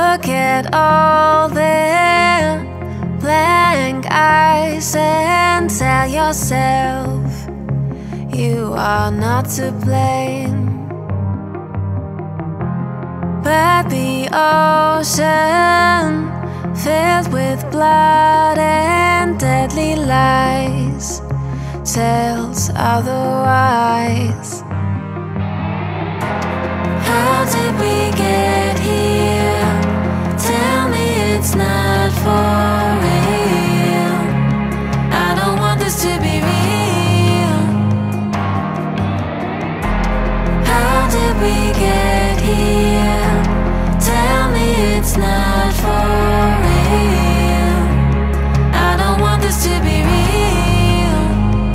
Look at all their blank eyes and tell yourself you are not to blame. But the ocean filled with blood and deadly lies tells otherwise. How did we get here? Tell me it's not for real. I don't want this to be real. How did we get here? Tell me it's not for real. I don't want this to be real.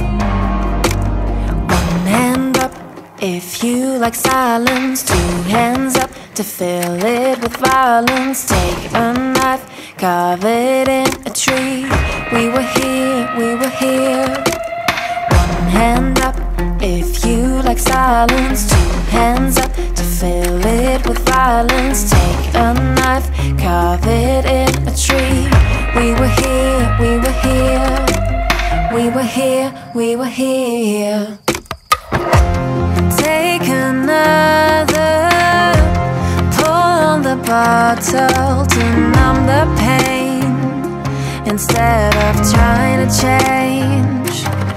One hand up if you like silence, two hands up to fill it with violence. Take a knife, carve it in a tree. We were here, we were here. One hand up if you like silence, two hands up to fill it with violence. Take a knife, carve it in a tree. We were here, we were here. We were here, we were here. Take another pull on the bottle to numb the pain instead of trying to change.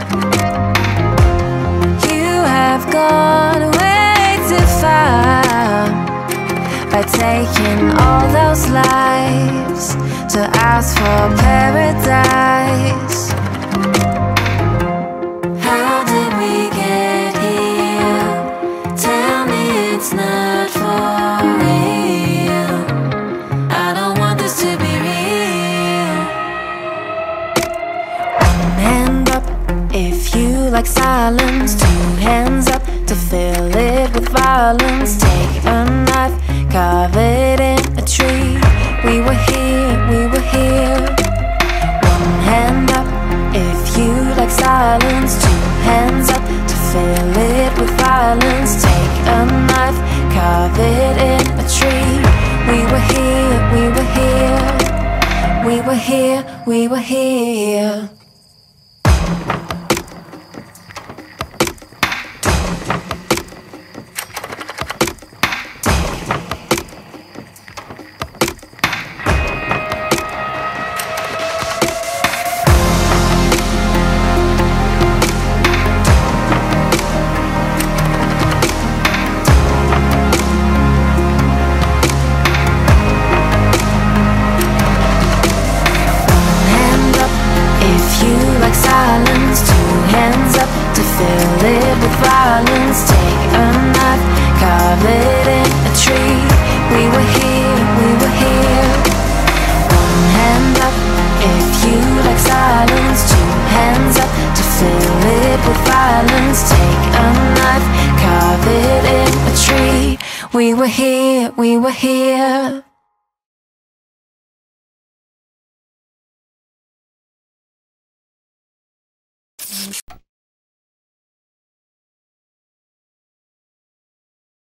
You have gone way too far by taking all those lives to ask for paradise. How did we get here? Tell me it's not for real. I don't want this to be real. One hand up if you like silence, two hands up to fill it with violence. Take a knife, carve it in a tree. We were here, we were here. One hand up if you like silence, two hands up to fill it with violence. Take a knife, carve it in a tree. We were here, we were here. We were here, we were here. Silence, two hands up to fill it with violence. Take a knife, carve it in a tree. We were here, we were here. One hand up if you like silence, two hands up to fill it with violence. Take a knife, carve it in a tree. We were here, we were here.